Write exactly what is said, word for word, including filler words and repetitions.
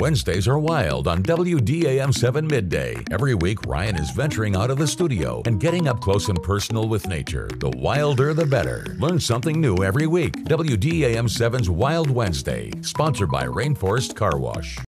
Wednesdays are wild on W D A M seven Midday. Every week, Ryan is venturing out of the studio and getting up close and personal with nature. The wilder, the better. Learn something new every week. W D A M seven's Wild Wednesday, sponsored by Rainforest Carwash.